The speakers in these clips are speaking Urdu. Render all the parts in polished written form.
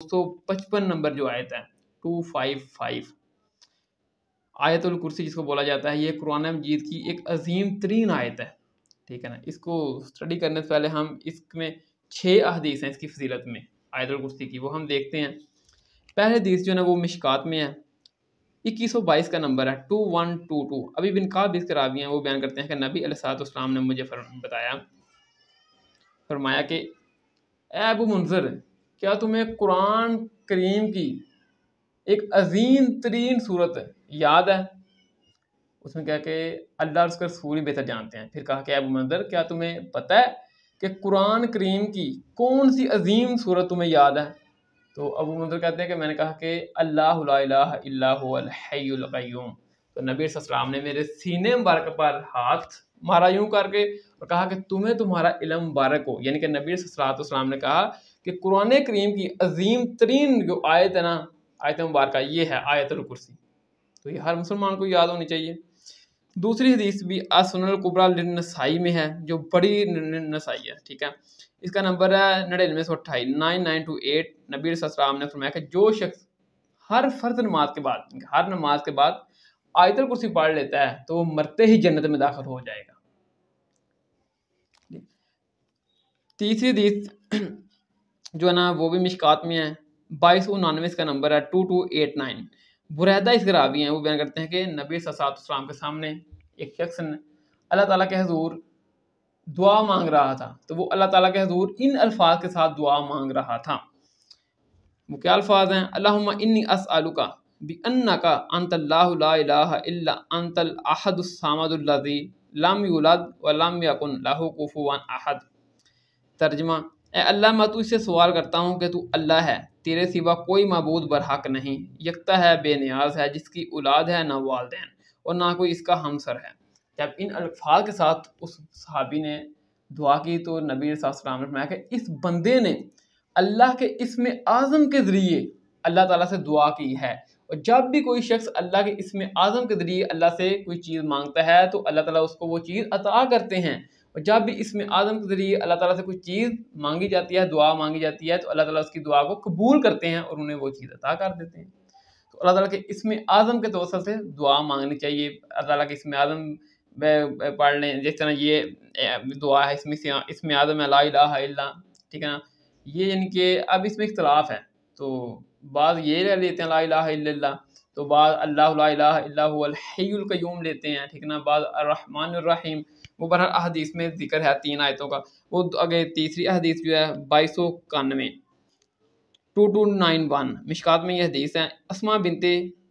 255 نمبر جو آیت ہے 255 آیت الکرسی جس کو بولا جاتا ہے، یہ قرآن مجید کی ایک عظیم ترین آیت ہے، ٹھیک ہے نا۔ اس کو اسٹڈی کرنے سے پہلے ہم اس میں 6 احادیث ہیں اس کی فضیلت میں آیت الکرسی کی، وہ ہم دیکھتے ہیں۔ پہلے حدیث جو ہے نا وہ مشکات میں ہے، 2122 کا نمبر ہے 2122۔ ابھی بن کعب اس کے راوی ہیں، وہ بیان کرتے ہیں کہ نبی علیہ الصلوۃ والسلام نے مجھے فرمایا کہ اے ابو منذر، کیا تمہیں قرآن کریم کی ایک عظیم ترین صورت یاد ہے؟ اس نے کہا کہ اللہ اور اس کے رسول ہی بہتر جانتے ہیں۔ پھر کہا کہ ابو منذر، کیا تمہیں پتہ ہے کہ قرآن کریم کی کون سی عظیم صورت تمہیں یاد ہے؟ تو ابو منذر کہتے ہیں کہ میں نے کہا کہ اللہ لا الہ الا هو الحی القیوم۔ تو نبی صلی اللہ علیہ وسلم نے میرے سینے مبارک پر ہاتھ مارا یوں کر کے اور کہا کہ تمہیں تمہارا علم مبارک ہو، یعنی کہ نبی صلی اللہ علیہ وسلم نے کہا کہ قرآن کریم کی عظیم ترین جو آیت ہے نا، آیت مبارکہ، یہ ہے آیت الکرسی۔ تو یہ ہر مسلمان کو یاد ہونی چاہیے۔ دوسری حدیث بھی السنن الکبریٰ للنسائی میں ہے، جو بڑی نسائی ہے، ٹھیک ہے۔ اس کا نمبر ہے 9928 9928۔ نبی صلی اللہ علیہ وسلم نے فرمایا کہ جو شخص ہر فرض نماز کے بعد، ہر نماز کے بعد آیت الکرسی پڑھ لیتا ہے تو وہ مرتے ہی جنت میں داخل ہو جائے گا۔ تیسری حدیث جو ہے نا وہ بھی مشکات میں ہے، 2299 کا نمبر ہے 2289۔ بریدہ اس کے راوی ہیں، وہ بیان کرتے ہیں کہ نبی صلی اللہ علیہ وسلم کے سامنے ایک شخص نے اللہ تعالیٰ کے حضور دعا مانگ رہا تھا، تو وہ اللہ تعالیٰ کے حضور ان الفاظ کے ساتھ دعا مانگ رہا تھا۔ وہ کیا الفاظ ہیں؟ اللہم انی اسألک بأنک انت اللہ لا الہ الا انت الاحد الصمد الذی لم یولد ولم یکن لہ کفوا احد۔ ترجمہ: اے اللہ، میں تو اس سے سوال کرتا ہوں کہ تو اللہ ہے، تیرے سوا کوئی معبود برحق نہیں، یکتا ہے، بے نیاز ہے، جس کی اولاد ہے نہ والدین اور نہ کوئی اس کا ہمسر ہے۔ جب ان الفاظ کے ساتھ اس صحابی نے دعا کی تو نبی صلی اللہ علیہ وسلم نے فرمایا کہ اس بندے نے اللہ کے اسم اعظم کے ذریعے اللہ تعالیٰ سے دعا کی ہے، اور جب بھی کوئی شخص اللہ کے اسم اعظم کے ذریعے اللہ سے کوئی چیز مانگتا ہے تو اللہ تعالیٰ اس کو وہ چیز عطا کرتے ہیں، اور جب بھی اسم اعظم کے ذریعے اللہ تعالیٰ سے کوئی چیز مانگی جاتی ہے، دعا مانگی جاتی ہے، تو اللہ تعالیٰ اس کی دعا کو قبول کرتے ہیں اور انہیں وہ چیز عطا کر دیتے ہیں۔ تو اللہ تعالیٰ کے اسم اعظم کے توسط سے دعا مانگنی چاہیے۔ اللہ تعالیٰ کے اسم اعظم پڑھ لیں، جس طرح یہ دعا ہے اسم اعظم لا الہ الا، ٹھیک ہے نا۔ یہ یعنی کہ اب اس میں اختلاف ہے، تو بعض یہ لے لیتے ہیں لا الہ الا اللہ، تو بعض اللہ لا الہ الا هو الحی القیوم لیتے ہیں، ٹھیک ہے نا، بعض الرحمن الرحیم۔ وہ بہرحال احادیث میں ذکر ہے 3 آیتوں کا۔ وہ آگے تیسری حدیث جو ہے 2291 2291 مشکات میں یہ حدیث ہے۔ اسماء بنت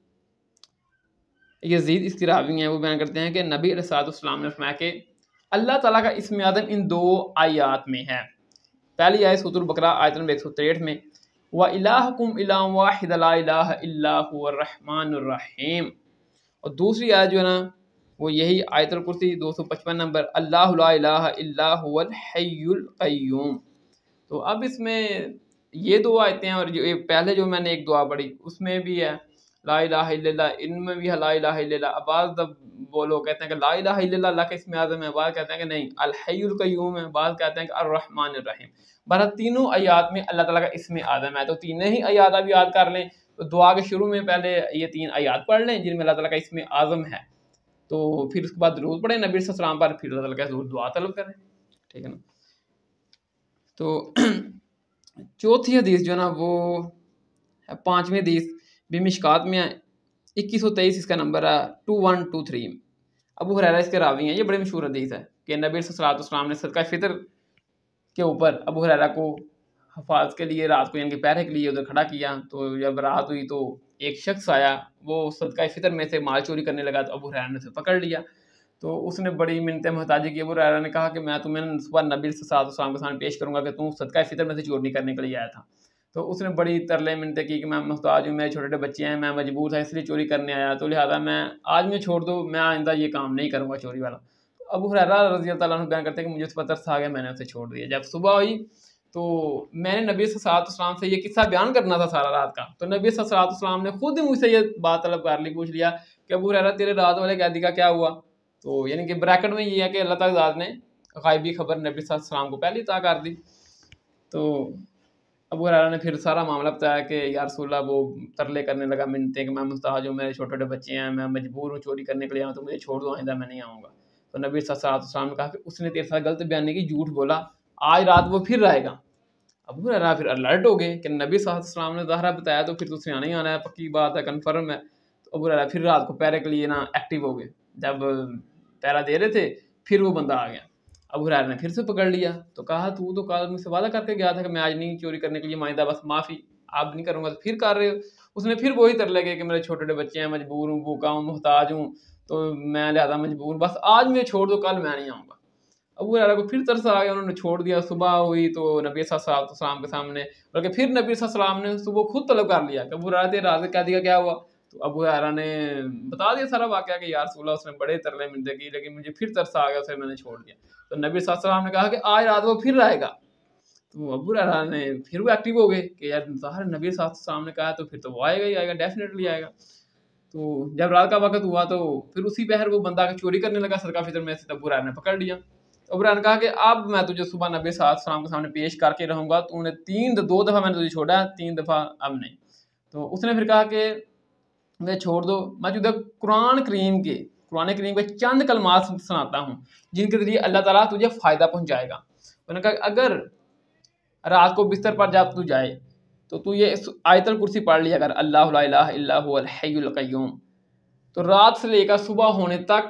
یزید اس کی راوی ہیں، وہ بیان کرتے ہیں کہ نبی علیہ الصلوۃ والسلام نے فرمایا کہ اللہ تعالیٰ کا اسم اعظم ان 2 آیات میں ہے۔ پہلی آیت سورۃ البقرہ آیت نمبر 163 میں وَإِلَٰهُكُمْ إِلَٰهٌ وَاحِدٌ لَا إِلَٰهَ إِلَّا هُوَ الرَّحْمَٰنُ الرَّحِيمُ۔ اور دوسری آیت جو ہے نا وہ یہی آیت الکرسی 255 نمبر اللہ لا الہ الا هو الحی القیوم۔ تو اب اس میں یہ 2 آیتیں ہیں، اور جو پہلے جو میں نے ایک دعا پڑھی اس میں بھی ہے لا الہ الا اللہ، ان میں بھی ہے لا الہ الا اللہ۔ بعض وہ لوگ کہتے ہیں کہ لا الہ الا اللہ اللہ کا اسم اعظم ہے، بعض کہتے ہیں کہ نہیں الحی القیوم ہے، بعض کہتے ہیں کہ الرحمن الرحیم۔ بہرحال تینوں آیات میں اللہ تعالیٰ کا اسم اعظم ہے، تو تینوں ہی آیات اب یاد کر لیں۔ تو دعا کے شروع میں پہلے یہ 3 آیات پڑھ لیں جن میں اللہ تعالیٰ کا اسم اعظم ہے، تو پھر اس کے بعد درود پڑھیں نبی صلی اللہ علیہ وسلم پر، پھر اللہ تعالیٰ کا حضور دعا طلب کریں، ٹھیک ہے نا۔ تو چوتھی حدیث جو ہے نا وہ 5ویں حدیث بھی مشکات میں ہے، 2123 اس کا نمبر ہے 2123۔ ابو ہریرہ اس کے راوی ہیں، یہ بڑی مشہور حدیث ہے کہ نبی صلی اللہ علیہ وسلم نے صدقہ فطر کے اوپر ابو ہریرہ کو حفاظت کے لیے رات کو یعنی کہ پہرے کے لیے ادھر کھڑا کیا، تو جب رات ہوئی تو ایک شخص آیا، وہ صدقہ فطر میں سے مال چوری کرنے لگا، تو ابو ہریرہ نے اسے پکڑ لیا، تو اس نے بڑی منت محتاجی کی۔ ابو ہریرہ نے کہا کہ میں تمہیں صبح نبی صلی اللہ علیہ وسلم کے سامنے پیش کروں گا کہ تم صدقہ فطر میں سے چوری نہیں کرنے کے لیے آیا تھا۔ تو اس نے بڑی ترلے منتیں کی کہ میں محتاج ہوں، میرے چھوٹے چھوٹے بچے ہیں، میں مجبور تھا اس لیے چوری کرنے آیا، تو لہٰذا میں آج میں چھوڑ دو، میں آئندہ یہ کام نہیں کروں گا چوری والا۔ ابو ہریرہ رضی اللہ عنہ بیان کرتے ہیں کہ مجھے اس پر ترس آ گیا، میں نے اسے چھوڑ دیا۔ جب صبح ہوئی تو میں نے نبی صلی اللہ علیہ وسلم سے یہ قصہ بیان کرنا تھا سارا رات کا، تو نبی صلی اللہ علیہ وسلم نے خود ہی مجھ سے یہ بات طلب کر لی، پوچھ لیا کہ ابو ہریرہ تیرے رات والے قیدی کا کیا ہوا؟ تو یعنی کہ بریکٹ میں یہ ہے کہ اللہ تعالیٰ ذات نے غائبی خبر نبی صلی اللہ علیہ وسلم کو پہلے عطا کر دی۔ تو ابو ہریرہ نے پھر سارا معاملہ بتایا کہ یا رسول اللہ، وہ ترلے کرنے لگا، منتیں کہ میں محتاج ہوں، میرے چھوٹے چھوٹے بچے ہیں، میں مجبور ہوں چوری کرنے کے لیے آؤں، تو مجھے چھوڑ دو، آئندہ میں نہیں آؤں گا۔ تو نبی صلی اللہ علیہ وسلم نے کہا کہ اس نے تیرے ساتھ غلط بیان نہیں کی، جھوٹ بولا، آج رات وہ پھر آئے گا۔ ابو ہریرہ پھر الرٹ ہو گئے کہ نبی صلی اللہ علیہ وسلم نے ظاہرہ بتایا تو پھر تو اس نے آنا ہی آنا ہے، پکی بات ہے، کنفرم ہے۔ تو ابو ہریرہ پھر رات کو پہرے کے لیے نا ایکٹیو ہو گئے، جب پہرا دے رہے تھے پھر وہ بندہ آ گیا۔ ابو ہریرہ نے پھر سے پکڑ لیا، تو کہا تو کل مجھ سے وعدہ کر کے گیا تھا کہ میں آج نہیں چوری کرنے کے لیے، آئندہ بس معافی، آپ نہیں کروں گا، تو پھر کر رہے ہو۔ اس نے پھر وہی ترلے گئے کہ میرے چھوٹے چھوٹے بچے ہیں، مجبور ہوں، بھوکا ہوں، محتاج ہوں، تو میں لہذا مجبور ہوں، بس آج مجھے چھوڑ دو، کل میں نہیں آؤں گا۔ ابو ہریرہ کو پھر ترس آ گیا، انہوں نے چھوڑ دیا۔ صبح ہوئی تو نبی صلی اللہ علیہ وسلم کے سامنے، بلکہ پھر نبی صلی اللہ علیہ وسلم نے صبح خود طلب کر لیا کہ ابو ہریرہ تیرے رات کہہ دیا کیا ہوا؟ تو ابو ہریرہ نے بتا دیا سارا واقعہ کہ یا رسول اللہ، اس نے بڑے ترلے منتیں کی، لیکن مجھے پھر ترس آ گیا، اسے میں نے چھوڑ دیا۔ تو نبی صلی اللہ علیہ وسلم نے کہا کہ آج رات وہ پھر آئے گا۔ تو ابو ہریرہ نے پھر وہ ایکٹیو ہو گئے کہ یار ظاہر نبی صلی اللہ علیہ وسلم نے کہا تو پھر تو وہ آئے گا ہی آئے گا، ڈیفینیٹلی آئے گا۔ تو جب رات کا وقت ہوا تو پھر اسی پہر وہ بندہ چوری کرنے لگا صدقہ فطر میں سے، تو ابو ہریرہ نے پکڑ لیا۔ ابو ہریرہ نے کہا کہ اب میں تجھے صبح نبی صلی اللہ علیہ وسلم کے سامنے پیش کر کے رہوں گا، تو نے دو دفعہ میں نے تجھے چھوڑا ہے، 3 دفعہ اب نہیں۔ تو اس نے پھر کہا کہ مجھے چھوڑ دو، میں تجھے قرآن کریم کے چند کلمات سناتا ہوں جن کے ذریعے اللہ تعالیٰ تجھے فائدہ پہنچائے گا۔ انہوں نے کہا کہ اگر رات کو بستر پر جب تو جائے تو تو یہ آیت الکرسی پڑھ لیا اگر، اللہ لا الہ الا هو الحی القیوم، تو رات سے لے کر صبح ہونے تک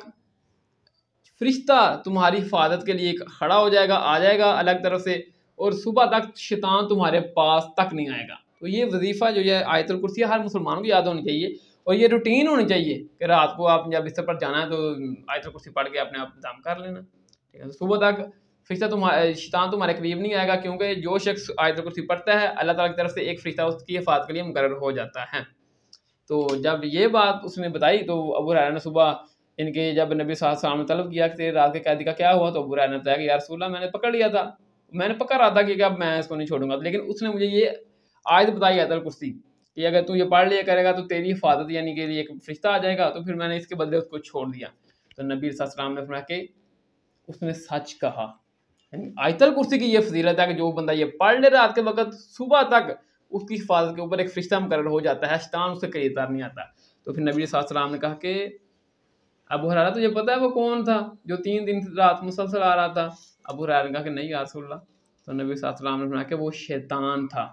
فرشتہ تمہاری حفاظت کے لیے کھڑا ہو جائے گا، آ جائے گا الگ طرف سے، اور صبح تک شیطان تمہارے پاس تک نہیں آئے گا۔ تو یہ وظیفہ جو ہے آیت الکرسی ہر مسلمان کو یاد ہونی چاہیے، اور یہ روٹین ہونی چاہیے کہ رات کو آپ جب بستر پر جانا ہے تو آیت الکرسی پڑھ کے اپنے آپ دم کر لینا، ٹھیک ہے۔ صبح تک فرشتہ شیطان تمہارے قریب نہیں آئے گا، کیونکہ جو شخص آیت الکرسی پڑھتا ہے اللہ تعالیٰ کی طرف سے ایک فرشتہ اس کی حفاظت کے لیے مقرر ہو جاتا ہے۔ تو جب یہ بات اس نے بتائی تو ابو ہریرہ نے صبح ان کے جب نبی صلی اللہ علیہ وسلم نے طلب کیا کہ رات کے قیدی کا کیا ہوا، تو ابو ہریرہ نے بتایا کہ یا رسول اللہ، میں نے پکڑ لیا تھا، میں نے پکڑ رہا تھا کہ اب میں اس کو نہیں چھوڑوں گا، لیکن اس نے مجھے یہ آیت بتائی آیت الکرسی کہ اگر تو یہ پڑھ لیا کرے گا تو تیری حفاظت یعنی کہ ایک فرشتہ آ جائے گا، تو پھر میں نے اس کے بدلے اس کو چھوڑ دیا۔ تو نبی صلی اللہ علیہ وسلم نے فرمایا کہ اس نے سچ کہا، یعنی آیت الکرسی کی یہ فضیلت ہے کہ جو بندہ یہ پڑھ لے رات کے وقت، صبح تک اس کی حفاظت کے اوپر ایک فرشتہ مقرر ہو جاتا ہے، شیطان اس سے قریب تر نہیں آتا۔ تو پھر نبی صلی اللہ علیہ وسلم نے کہا کہ ابو ہریرہ تجھے پتہ ہے وہ کون تھا جو 3 دن رات مسلسل آ رہا تھا؟ ابو ہریرہ نے کہا کہ نہیں یا رسول اللہ۔ تو نبی صلی اللہ علیہ وسلم نے فرمایا کہ وہ شیطان تھا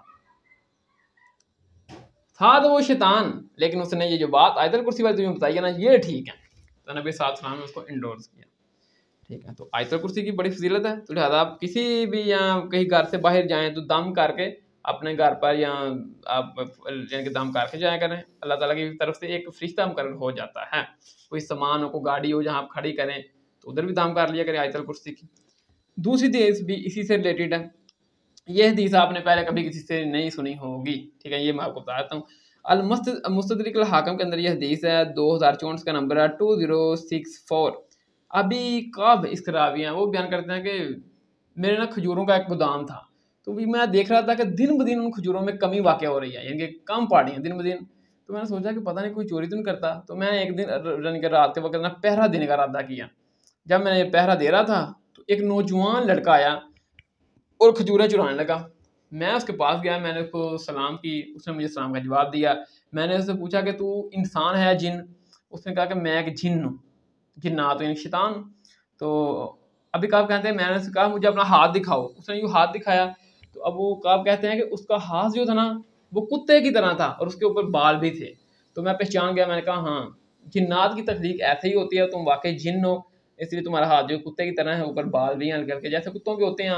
تو وہ شیطان، لیکن اس نے یہ جو بات آیت الکرسی والی تمہیں بتائی ہے نا، یہ ٹھیک ہے۔ تو نبی صلی اللہ علیہ وسلم نے اس کو انڈورس کیا، ٹھیک ہے۔ تو آیت الکرسی کی بڑی فضیلت ہے، تو لہٰذا آپ کسی بھی یا کہیں گھر سے باہر جائیں تو دم کر کے اپنے گھر پر یا آپ یعنی کہ دم کر کے جائیں کریں، اللہ تعالیٰ کی طرف سے ایک فرشتہ مقرر ہو جاتا ہے۔ کوئی سامان ہو، کوئی گاڑی ہو جہاں آپ کھڑی کریں تو ادھر بھی دم کر لیا کریں آیت الکرسی کی۔ دوسری حدیث بھی اسی سے ریلیٹڈ ہے، یہ حدیث آپ نے پہلے کبھی کسی سے نہیں سنی ہوگی، ٹھیک ہے، یہ میں آپ کو بتاتا ہوں۔ المستدرک الحاکم کے اندر یہ حدیث ہے، 2064 کا نمبر ہے 2064۔ ابھی کعب اسکراوی ہیں، وہ بیان کرتے ہیں کہ میرے نا کھجوروں کا ایک گودام تھا، تو بھی میں دیکھ رہا تھا کہ دن بدن ان کھجوروں میں کمی واقع ہو رہی ہے، یعنی کہ کم پڑ رہی ہیں دن بدن۔ تو میں نے سوچا کہ پتہ نہیں کوئی چوری تو نہیں کرتا، تو میں ایک دن یعنی کہ رات کے وقت نا پہرا دینے کا ارادہ کیا۔ جب میں نے یہ پہرا دے رہا تھا تو ایک نوجوان لڑکا آیا اور کھجوریں چرانے لگا۔ میں اس کے پاس گیا، میں نے اس کو سلام کی، اس نے مجھے سلام کا جواب دیا۔ میں نے اس سے پوچھا کہ تو انسان ہے جن؟ اس نے کہا کہ میں ایک جن ہوں، جنات یعنی شیطان۔ تو ابھی کعب کہتے ہیں میں نے کہا مجھے اپنا ہاتھ دکھاؤ، اس نے یوں ہاتھ دکھایا، تو اب وہ کعب کہتے ہیں کہ اس کا ہاتھ جو تھا نا وہ کتے کی طرح تھا اور اس کے اوپر بال بھی تھے۔ تو میں پہچان گیا، میں نے کہا ہاں جنات کی تخلیق ایسے ہی ہوتی ہے، تم واقعی جن ہو، اس لیے تمہارا ہاتھ جو کتے کی طرح ہے، اوپر بال بھی ہیں ہلکے ہلکے جیسے کتوں کے ہوتے ہیں عام۔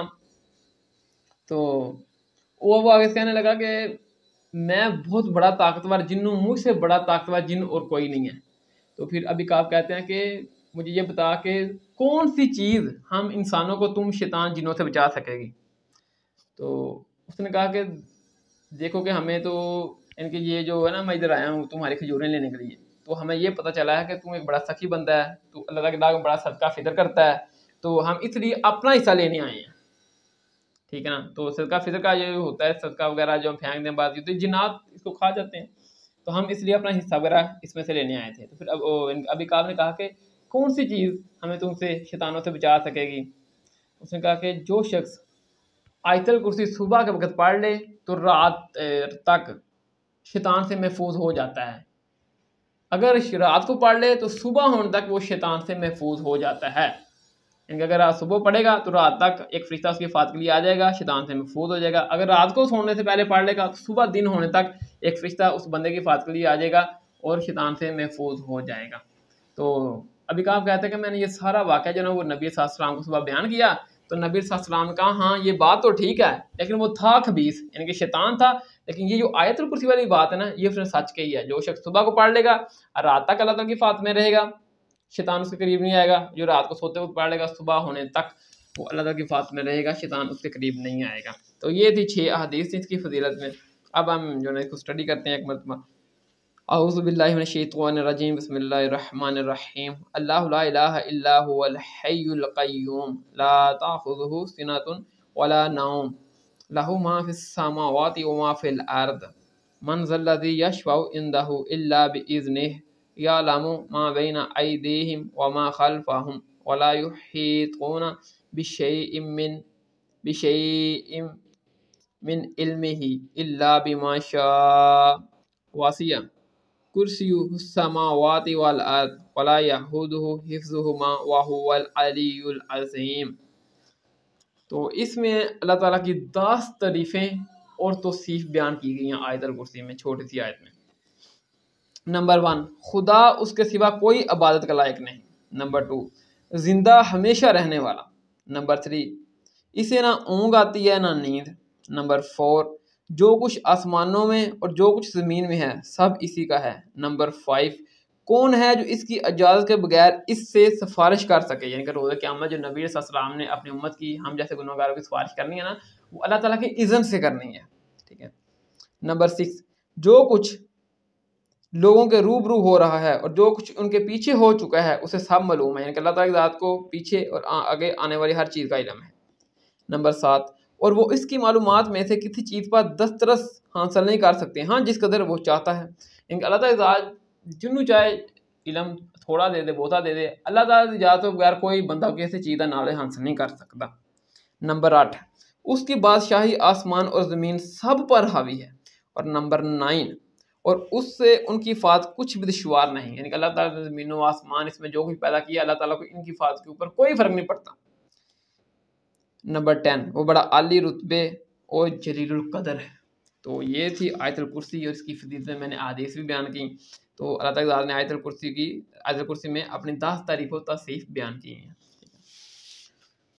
تو وہ آگے کہنے لگا کہ میں بہت بڑا طاقتور جن ہوں، مجھ سے بڑا طاقتور جن اور کوئی نہیں ہے۔ تو پھر ابھی کعب کہتے ہیں کہ مجھے یہ بتا کہ کون سی چیز ہم انسانوں کو تم شیطان جنوں سے بچا سکے گی؟ تو اس نے کہا کہ دیکھو کہ ہمیں تو ان کے یہ جو ہے نا، میں ادھر آیا ہوں تمہاری کھجوریں لینے کے لیے، تو ہمیں یہ پتہ چلا ہے کہ تم ایک بڑا سخی بندہ ہے، تو اللہ کے میں بڑا صدقہ فطر کرتا ہے، تو ہم اس لیے اپنا حصہ لینے آئے ہیں، ٹھیک ہے نا۔ تو صدقہ فطر کا یہ ہوتا ہے، صدقہ وغیرہ جو ہم پھینک دیں بعد تو جنات اس کو کھا جاتے ہیں، تو ہم اس لیے اپنا حصہ وغیرہ اس میں سے لینے آئے تھے۔ تو پھر ابھی کعب نے کہا کہ کون سی چیز ہمیں تم سے شیطانوں سے بچا سکے گی؟ اس نے کہا کہ جو شخص आयतल कुर्सी सुबह के वक्त पढ़ ले तो रात तक शैतान से महफूज हो जाता है। अगर रात को पढ़ ले तो सुबह होने तक वो शैतान से महफूज हो जाता है। यानी अगर रात सुबह पढ़ेगा तो रात तक एक फरिश्ता उसकी हिफाजत के लिए आ जाएगा, शैतान से महफूज हो जाएगा। अगर रात को सोने से पहले पढ़ लेगा तो सुबह दिन होने तक एक फरिश्ता उस बंदे की हिफाजत के लिए आ जाएगा और शैतान से महफूज हो जाएगा। तो अभी कहा कहते हैं कि मैंने ये सारा वाक़या जो ना वो नबी सल्लल्लाहु अलैहि वसल्लम को सुबह बयान किया, तो नबी सल्लल्लाहु अलैहि वसल्लम ने कहा हाँ ये बात तो ठीक है, लेकिन वो था खबीस, यानी कि शैतान था। लेकिन ये जो आयतुल कुर्सी वाली बात है ना, ये उसने सच कही है। जो शख्स सुबह को पढ़ लेगा और रात तक अल्लाह ताला की हिफाजत में रहेगा, शैतान उसके करीब नहीं आएगा। जो रात को सोते वक्त पढ़ लेगा सुबह होने तक वो अल्लाह ताला की हिफाजत में रहेगा, शैतान उसके करीब नहीं आएगा। तो ये थी 6 अहादीस इसकी फजीलत में। अब हम जो है इसको स्टडी करते हैं एक मरतबा। औज़ु बिल्लाहि मिनश शैतानिर रजीम, बिस्मिल्लाहिर रहमानिर रहीम। अल्लाहु ला इलाहा इल्ला हुवल हय्युल क़य्यूम ला ताख़ुज़ुहु सिनतुन वला नौम लहु मा फ़िस समावाति व मा फ़िल अर्द मन ज़ल्लज़ी यशफ़उ इंदहु इल्ला बिइज़्निहि यअलमु मा बैना अयदीहिम व मा ख़ल्फ़हुम वला युहीतूना बिशैइन मिन इल्मिही इल्ला बिमा शाअ वासिया कुर्सियुहु समावाति वल अर्द वला यऊदुहु हिफ्ज़ुहुमा व हुवल अलियुल अज़ीम। तो इसमें अल्लाह ताला की 10 तारीफ़ें और तौसीफ़ बयान की गई हैं आयतुल कुर्सी में, छोटी सी आयत में। नंबर 1, खुदा उसके सिवा कोई इबादत का लायक नहीं। नंबर 2, जिंदा हमेशा रहने वाला। नंबर 3, इसे ना ऊँग आती है ना नींद। नंबर 4, जो कुछ आसमानों में और जो कुछ ज़मीन में है सब इसी का है। नंबर 5, कौन है जो इसकी इजाज़त के बगैर इससे सिफारिश कर सके, यानी कि रोज़े क़यामत जो नबी सल्लल्लाहु अलैहि वसल्लम ने अपनी उम्मत की, हम जैसे गुनहगारों की सिफारिश करनी है ना, वो अल्लाह ताला की इज़्न से करनी है। ठीक है। नंबर 6, जो कुछ लोगों के रूबरू हो रहा है और जो कुछ उनके पीछे हो चुका है उसे सब मालूम है, यानी कि अल्लाह ताला की ज़ात को पीछे और आगे आने वाली हर चीज़ का इल्म है। नंबर 7, और वो इसकी मालूमात में से किसी चीज़ पर दस्तरस हासिल नहीं कर सकते, हाँ जिस कदर वो चाहता है। यानी अल्लाह ताला की ज़ात जिन्हों चाहे इल्म थोड़ा दे दे बहुता दे दे, अल्लाह ताला की इजाज़त के बगैर कोई बंदा किसी चीज़ का नॉलेज हासिल नहीं कर सकता। नंबर 8, उसकी बादशाही आसमान और ज़मीन सब पर हावी है। और नंबर 9, और उससे उनकी हिफाजत कुछ भी दुश्वार नहीं, यानी कि अल्लाह ताला ने ज़मीन व आसमान इसमें जो कुछ पैदा किया, अल्लाह ताला को इनकी हिफाजत के ऊपर कोई फ़र्क नहीं पड़ता। नंबर 10, वो बड़ा आली रुतबे और जलीलुल कदर है। तो ये थी आयतुल कुर्सी और इसकी फजीलत में मैंने अहादीस भी बयान की। तो अल्लाह ताला ने आयतुल कुर्सी में अपनी 10 तारीफ़ और तौसीफ़ बयान की हैं।